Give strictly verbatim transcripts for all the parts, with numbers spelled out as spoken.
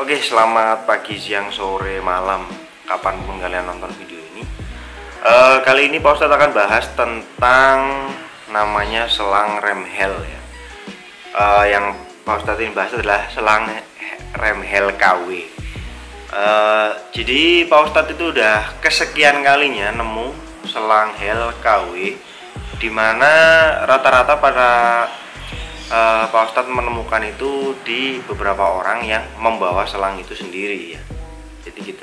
Oke, selamat pagi, siang, sore, malam, kapanpun kalian nonton video ini. Uh, kali ini Pak Ustadz akan bahas tentang namanya selang rem hel ya. Uh, yang Pak Ustadz ini bahas adalah selang rem hel K W. Uh, jadi Pak Ustadz itu udah kesekian kalinya nemu selang hel K W, dimana rata-rata pada Uh, Pak Ustadz menemukan itu di beberapa orang yang membawa selang itu sendiri ya. Jadi gitu.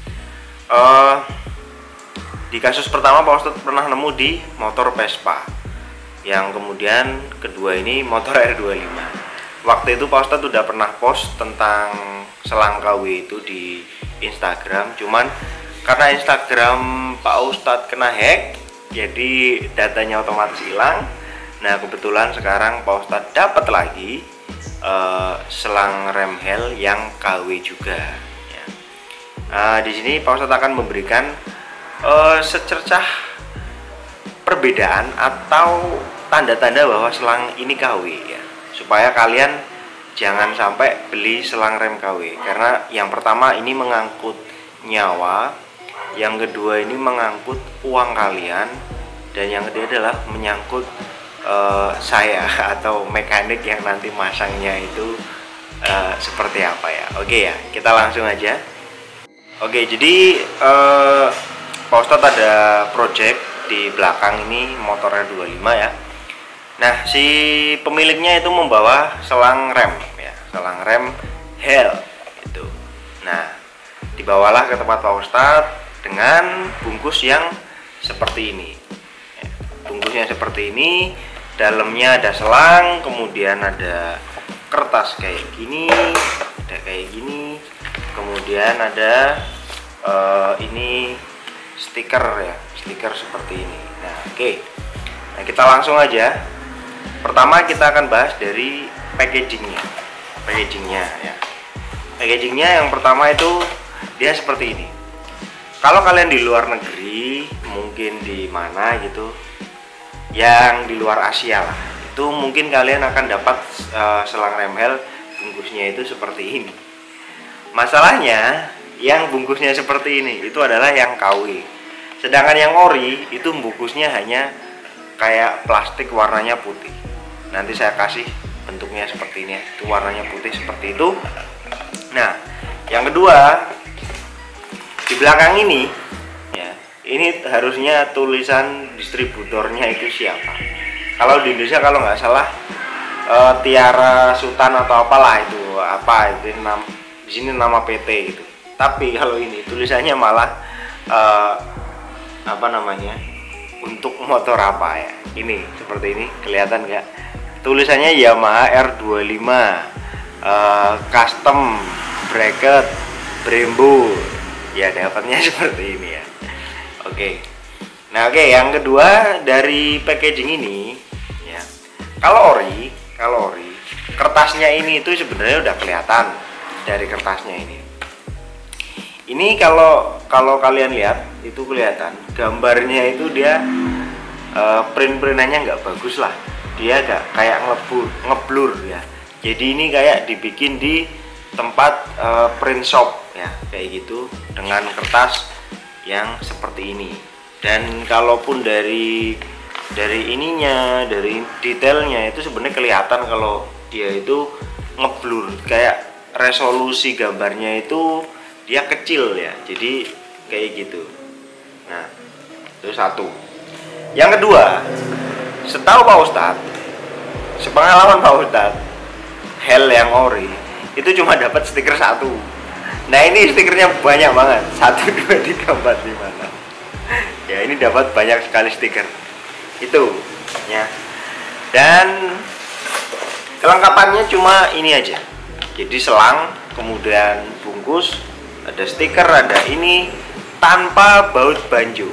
Uh, di kasus pertama Pak Ustadz pernah nemu di motor Vespa, yang kemudian kedua ini motor R dua puluh lima. Waktu itu Pak Ustadz udah pernah post tentang selang K W itu di Instagram, cuman karena Instagram Pak Ustadz kena hack, jadi datanya otomatis hilang. Nah, kebetulan sekarang Pak Ustadz dapat lagi uh, selang rem hel yang K W juga. Ya. Uh, di sini Pak Ustadz akan memberikan uh, secercah perbedaan atau tanda-tanda bahwa selang ini K W ya, supaya kalian jangan sampai beli selang rem K W, karena yang pertama ini mengangkut nyawa, yang kedua ini mengangkut uang kalian, dan yang ketiga adalah menyangkut Uh, saya atau mekanik yang nanti masangnya itu uh, seperti apa ya. Oke ya, kita langsung aja. Oke, jadi uh, Pak Ustadz ada project di belakang ini motor R dua puluh lima ya. Nah, si pemiliknya itu membawa selang rem ya, selang rem hel itu. Nah, dibawalah ke tempat Pak Ustadz dengan bungkus yang seperti ini ya, bungkusnya seperti ini. Dalamnya ada selang, kemudian ada kertas kayak gini, ada kayak gini, kemudian ada uh, ini stiker ya, stiker seperti ini. Nah, oke, okay. Nah, kita langsung aja. Pertama kita akan bahas dari packagingnya, packagingnya ya. Packagingnya yang pertama itu dia seperti ini. Kalau kalian di luar negeri, mungkin di mana gitu, yang di luar Asia lah, itu mungkin kalian akan dapat uh, selang rem hel bungkusnya itu seperti ini. Masalahnya yang bungkusnya seperti ini itu adalah yang K W, sedangkan yang ori itu bungkusnya hanya kayak plastik warnanya putih. Nanti saya kasih bentuknya seperti ini, itu warnanya putih seperti itu. Nah, yang kedua di belakang ini, ini harusnya tulisan distributornya itu siapa. Kalau di Indonesia kalau nggak salah uh, Tiara Sultan atau apalah itu, apa itu nama, di sini nama P T gitu. Tapi kalau ini tulisannya malah uh, apa namanya, untuk motor apa ya? Ini seperti ini, kelihatan nggak? Tulisannya Yamaha R dua puluh lima, uh, custom bracket Brembo. Ya, dapatnya seperti ini ya. Oke, nah oke, yang kedua dari packaging ini ya, kalau ori, kalau ori, kertasnya ini itu sebenarnya udah kelihatan dari kertasnya ini. Ini kalau kalau kalian lihat itu kelihatan gambarnya itu dia uh, print-printannya nggak bagus lah, dia agak kayak ngeblur, ngeblur ya. Jadi ini kayak dibikin di tempat uh, print shop ya, kayak gitu dengan kertas yang seperti ini. Dan kalaupun dari dari ininya, dari detailnya itu sebenarnya kelihatan kalau dia itu ngeblur, kayak resolusi gambarnya itu dia kecil ya, jadi kayak gitu. Nah, itu satu. Yang kedua, setahu Pak Ustadz, sepengalaman Pak Ustadz, hel yang ori itu cuma dapat stiker satu. Nah, ini stikernya banyak banget, satu, dua, tiga, empat, lima, enam. Ya, ini dapat banyak sekali stiker itu ya. Dan kelengkapannya cuma ini aja. Jadi selang, kemudian bungkus, ada stiker, ada ini, tanpa baut banjo.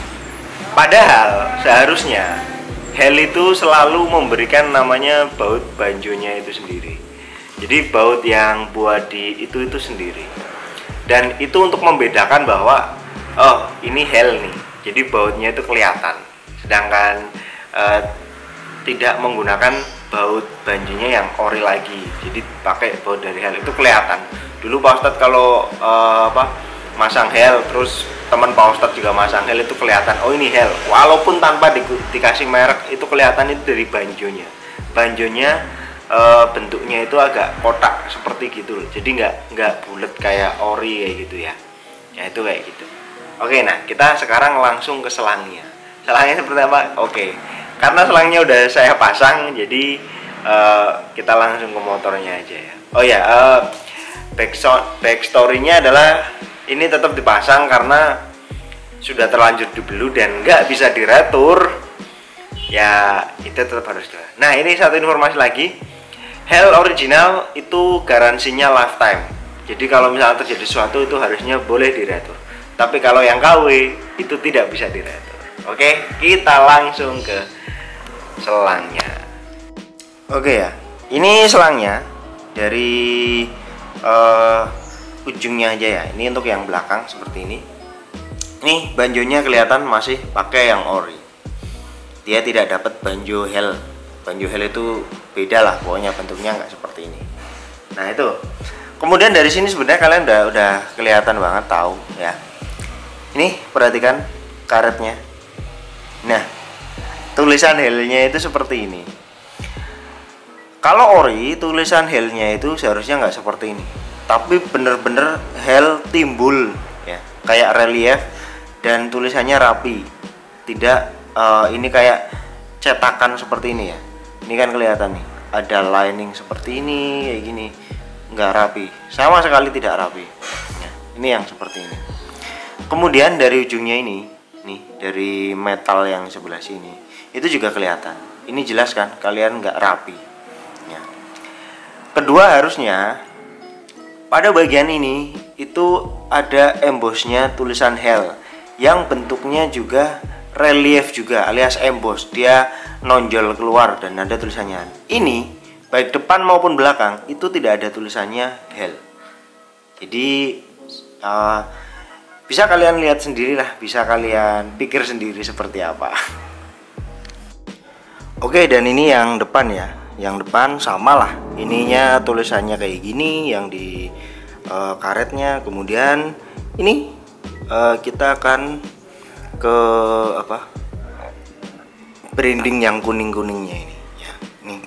Padahal seharusnya hel itu selalu memberikan namanya baut banjonya itu sendiri. Jadi baut yang buat di itu itu sendiri. Dan itu untuk membedakan bahwa oh, ini hel nih. Jadi bautnya itu kelihatan. Sedangkan uh, tidak menggunakan baut banjonya yang ori lagi. Jadi pakai baut dari hel itu kelihatan. Dulu Pak Ustadz kalau uh, apa masang hel, terus teman Pak Ustadz juga masang hel, itu kelihatan oh ini hel, walaupun tanpa di, dikasih merek itu kelihatan itu dari banjonya. Banjonya uh, bentuknya itu agak kotak seperti gitu loh, jadi nggak nggak bulat kayak ori kayak gitu ya. Ya itu kayak gitu. Oke, nah kita sekarang langsung ke selangnya. Selangnya seperti apa? Oke, karena selangnya udah saya pasang, jadi uh, kita langsung ke motornya aja ya. Oh ya, uh, back, back story-nya adalah ini tetap dipasang karena sudah terlanjur dibelu dan nggak bisa diretur. Ya itu tetap harus dua. Nah ini satu informasi lagi, hel original itu garansinya lifetime. Jadi kalau misalnya terjadi sesuatu itu harusnya boleh diretur. Tapi kalau yang K W itu tidak bisa diretur. Oke, kita langsung ke selangnya. Oke ya, ini selangnya dari uh, ujungnya aja ya. Ini untuk yang belakang seperti ini. Nih banjonya kelihatan masih pakai yang ori. Dia tidak dapat banjo hel. Banjo hel itu beda lah, pokoknya bentuknya nggak seperti ini. Nah itu. Kemudian dari sini sebenarnya kalian udah udah kelihatan banget tahu ya. Ini perhatikan karetnya. Nah, tulisan helnya itu seperti ini. Kalau ori tulisan helnya itu seharusnya nggak seperti ini, tapi bener-bener hel timbul ya, kayak relief dan tulisannya rapi. Tidak uh, ini kayak cetakan seperti ini ya. Ini kan kelihatan nih, ada lining seperti ini kayak gini, nggak rapi, sama sekali tidak rapi. Nah, ini yang seperti ini. Kemudian dari ujungnya ini, nih dari metal yang sebelah sini, itu juga kelihatan. Ini jelas kan, kalian nggak rapi. Ya. Kedua harusnya pada bagian ini itu ada embossnya tulisan hel, yang bentuknya juga relief juga alias emboss, dia nonjol keluar dan ada tulisannya. Ini baik depan maupun belakang itu tidak ada tulisannya hel. Jadi uh, bisa kalian lihat sendirilah, bisa kalian pikir sendiri seperti apa. Oke, dan ini yang depan ya. Yang depan sama lah, ininya tulisannya kayak gini yang di uh, karetnya. Kemudian ini uh, kita akan ke apa? Branding yang kuning-kuningnya ini ya. Nih.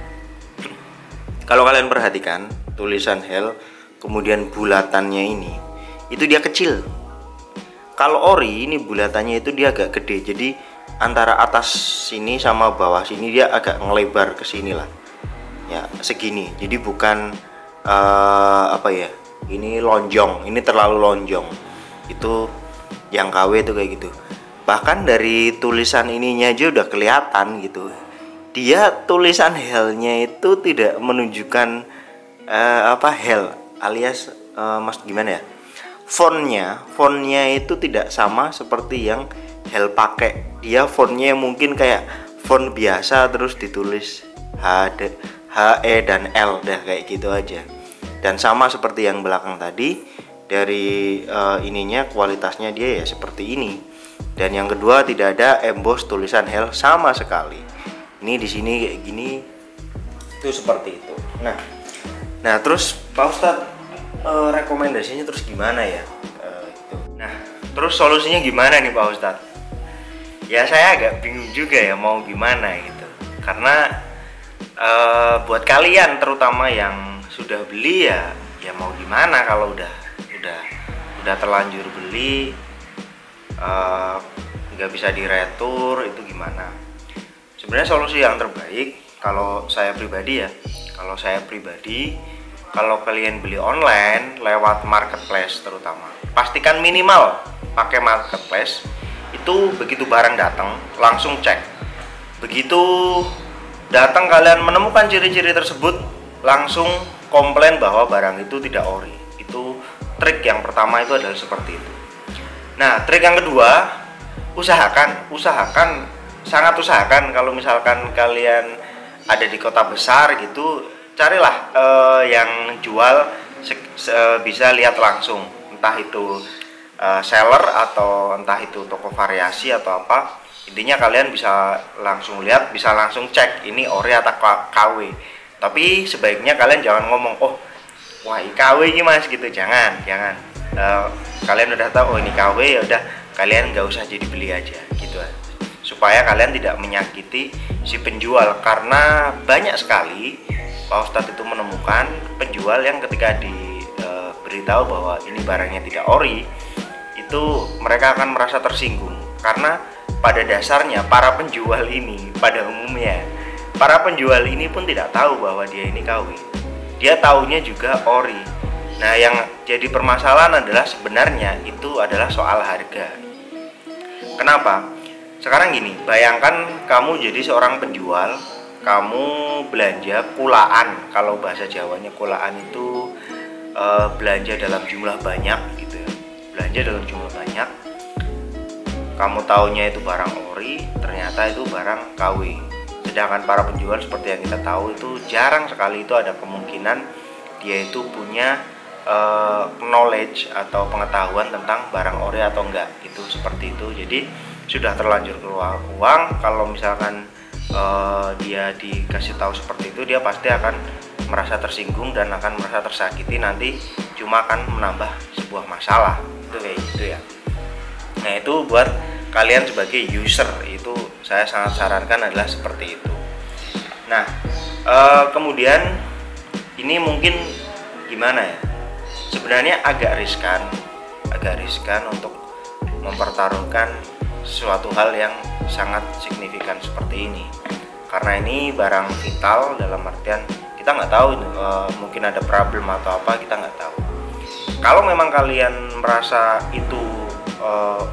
Kalau kalian perhatikan tulisan hel, kemudian bulatannya ini, itu dia kecil. Kalau ori ini bulatannya itu dia agak gede, jadi antara atas sini sama bawah sini dia agak ngelebar ke sini lah, ya segini. Jadi bukan uh, apa ya, ini lonjong, ini terlalu lonjong. Itu yang K W itu kayak gitu. Bahkan dari tulisan ininya aja udah kelihatan gitu. Dia tulisan helnya itu tidak menunjukkan uh, apa hel alias uh, mas gimana ya? Fontnya, fontnya itu tidak sama seperti yang hel pakai. Dia fontnya mungkin kayak font biasa terus ditulis H, D, H, E dan L dah kayak gitu aja. Dan sama seperti yang belakang tadi, dari uh, ininya kualitasnya dia ya seperti ini. Dan yang kedua tidak ada emboss tulisan hel sama sekali. Ini di sini kayak gini, itu seperti itu. Nah, nah terus Pak Ustadz, Uh, rekomendasinya terus gimana ya? Uh, gitu. Nah, terus solusinya gimana nih Pak Ustadz? Ya saya agak bingung juga ya mau gimana gitu. Karena uh, buat kalian terutama yang sudah beli ya, ya mau gimana kalau udah udah udah terlanjur beli, nggak uh, bisa diretur, itu gimana? Sebenarnya solusi yang terbaik kalau saya pribadi ya, kalau saya pribadi. Kalau kalian beli online lewat marketplace terutama, pastikan minimal pakai marketplace. Itu begitu barang datang langsung cek. Begitu datang kalian menemukan ciri-ciri tersebut, langsung komplain bahwa barang itu tidak ori. Itu trik yang pertama, itu adalah seperti itu. Nah, trik yang kedua, usahakan, usahakan, sangat usahakan kalau misalkan kalian ada di kota besar gitu, carilah uh, yang jual bisa lihat langsung, entah itu uh, seller atau entah itu toko variasi atau apa. Intinya kalian bisa langsung lihat, bisa langsung cek ini ori atau K W. Tapi sebaiknya kalian jangan ngomong, oh wah ini K W ini mas gitu, jangan jangan uh, kalian udah tahu oh ini K W, ya udah kalian nggak usah jadi beli aja gitu, supaya kalian tidak menyakiti si penjual. Karena banyak sekali Pak Ustadz itu menemukan penjual yang ketika diberitahu uh, bahwa ini barangnya tidak ori, itu mereka akan merasa tersinggung. Karena pada dasarnya para penjual ini, pada umumnya para penjual ini pun tidak tahu bahwa dia ini K W, dia taunya juga ori. Nah yang jadi permasalahan adalah sebenarnya itu adalah soal harga. Kenapa? Sekarang gini, bayangkan kamu jadi seorang penjual, kamu belanja kulaan, kalau bahasa Jawanya kulaan itu e, belanja dalam jumlah banyak gitu ya, belanja dalam jumlah banyak. Kamu taunya itu barang ori, ternyata itu barang K W. Sedangkan para penjual seperti yang kita tahu itu jarang sekali itu ada kemungkinan dia itu punya uh, knowledge atau pengetahuan tentang barang ori atau enggak, itu seperti itu. Jadi sudah terlanjur keluar uang, kalau misalkan uh, dia dikasih tahu seperti itu, dia pasti akan merasa tersinggung dan akan merasa tersakiti, nanti cuma akan menambah sebuah masalah. Itu kayak gitu ya. Nah itu buat kalian sebagai user, itu saya sangat sarankan adalah seperti itu. Nah e, kemudian ini mungkin gimana ya, sebenarnya agak riskan agak riskan untuk mempertaruhkan suatu hal yang sangat signifikan seperti ini, karena ini barang vital, dalam artian kita nggak tahu e, mungkin ada problem atau apa, kita nggak tahu. Kalau memang kalian merasa itu e,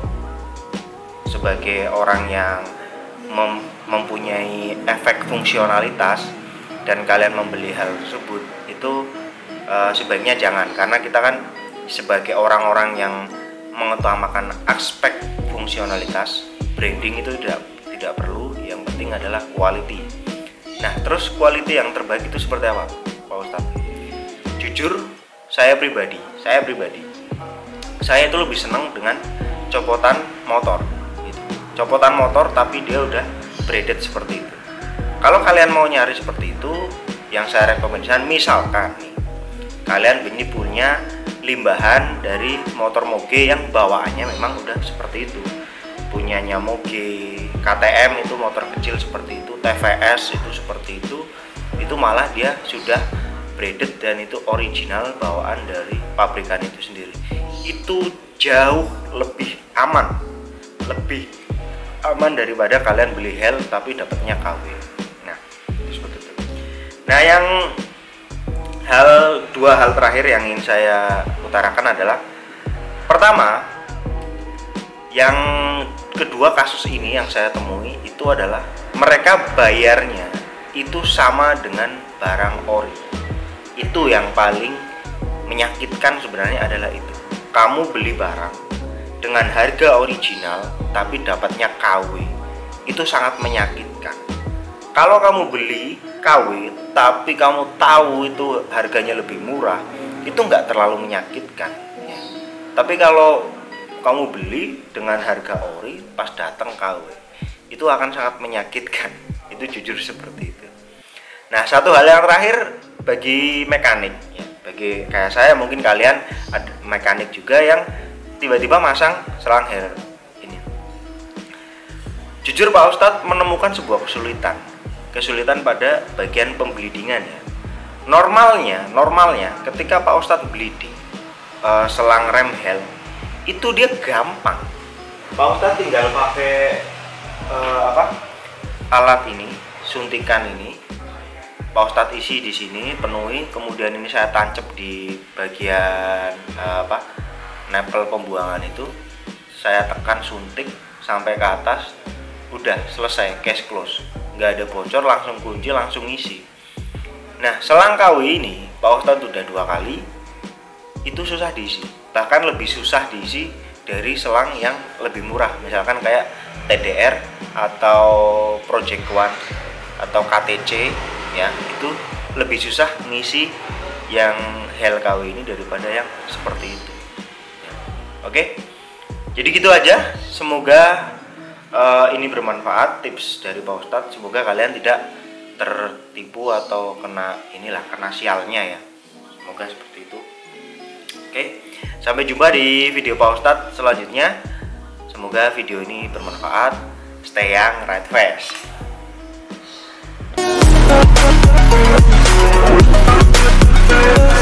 sebagai orang yang mem mempunyai efek fungsionalitas dan kalian membeli hal tersebut, itu uh, sebaiknya jangan, karena kita kan sebagai orang-orang yang mengutamakan aspek fungsionalitas, branding itu tidak tidak perlu, yang penting adalah quality. Nah terus quality yang terbaik itu seperti apa Pak Ustadz? Jujur saya pribadi saya pribadi saya itu lebih senang dengan copotan motor. Copotan motor tapi dia udah braided seperti itu. Kalau kalian mau nyari seperti itu, yang saya rekomendasikan, misalkan nih kalian ini punya limbahan dari motor moge yang bawaannya memang udah seperti itu, punyanya moge, K T M itu motor kecil seperti itu, T V S itu seperti itu, itu malah dia sudah braided dan itu original bawaan dari pabrikan itu sendiri. Itu jauh lebih aman, lebih aman daripada kalian beli hel tapi dapatnya K W. Nah, itu seperti itu. Nah, yang hal dua hal terakhir yang ingin saya utarakan adalah, pertama, yang kedua kasus ini yang saya temui itu adalah mereka bayarnya itu sama dengan barang ori. Itu yang paling menyakitkan sebenarnya adalah itu. Kamu beli barang dengan harga original tapi dapatnya K W, itu sangat menyakitkan. Kalau kamu beli K W tapi kamu tahu itu harganya lebih murah, itu nggak terlalu menyakitkan ya. Tapi kalau kamu beli dengan harga ori pas datang K W, itu akan sangat menyakitkan. Itu jujur seperti itu. Nah satu hal yang terakhir bagi mekanik ya, bagi kayak saya, mungkin kalian ada mekanik juga yang tiba-tiba masang selang hel ini. Jujur Pak Ustadz menemukan sebuah kesulitan kesulitan pada bagian pembleedingan ya. Normalnya, normalnya ketika Pak Ustadz bleeding uh, selang rem hel itu dia gampang. Pak Ustadz tinggal pakai uh, apa alat ini, suntikan ini, Pak Ustadz isi di sini, penuhi, kemudian ini saya tancap di bagian uh, apa nempel pembuangan itu, saya tekan suntik sampai ke atas, udah selesai, case close, nggak ada bocor, langsung kunci, langsung isi. Nah selang K W ini Pak Ustadz udah dua kali, itu susah diisi, bahkan lebih susah diisi dari selang yang lebih murah, misalkan kayak T D R atau Project One atau K T C ya, itu lebih susah ngisi yang hel K W ini daripada yang seperti itu. Oke, jadi gitu aja. Semoga uh, ini bermanfaat tips dari Pak Ustadz. Semoga kalian tidak tertipu atau kena inilah kena sialnya ya. Semoga seperti itu. Oke, sampai jumpa di video Pak Ustadz selanjutnya. Semoga video ini bermanfaat. Stay young, right fast.